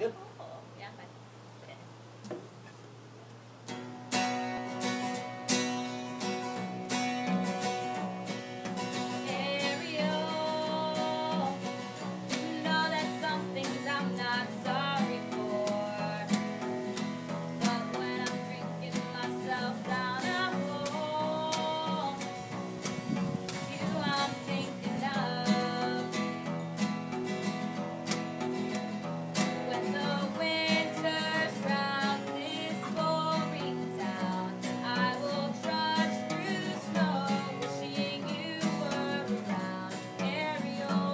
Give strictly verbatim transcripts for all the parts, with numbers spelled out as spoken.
Good? Yeah, fine. Okay. Ariel, you know that some things I'm not sorry for, but when I'm drinking myself down a hole, it's you I'm thinking of. When the winter shrouds this boring town, I will trudge through snow, wishing you were around. Ariel,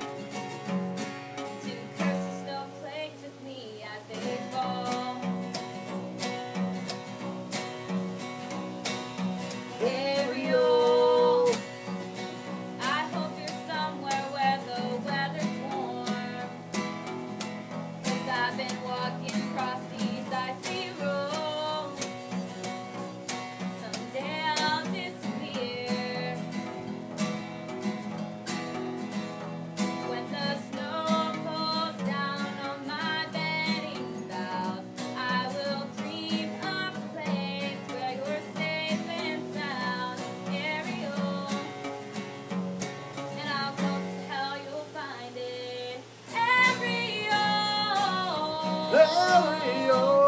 to curse the snowflakes with me as they fall. Ariel, I hope you're somewhere where the weather's warm, 'cause I've been walking across these icy roads. Someday I'll disappear. When the snow falls down on my bedding boughs, I will dream of a place where you're safe and sound. Ariel, and I'll go to hell, you'll find it. Ariel, Ariel.